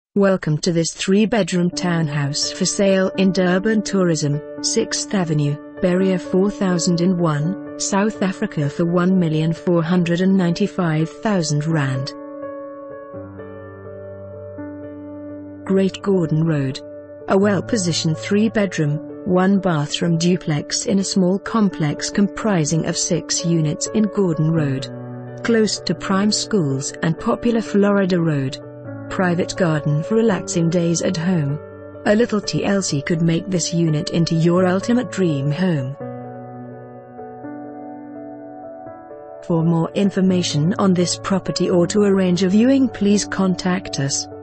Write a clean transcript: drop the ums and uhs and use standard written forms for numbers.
Welcome to this 3-bedroom townhouse for sale in Durban Tourism, 6th Avenue, Berea 4001, South Africa for R1,495,000. Great Gordon Road. A well-positioned 3-bedroom, 1-bathroom duplex in a small complex comprising of 6 units in Gordon Road. Close to prime schools and popular Florida Road. Private garden for relaxing days at home. A little TLC could make this unit into your ultimate dream home. For more information on this property or to arrange a viewing, please contact us.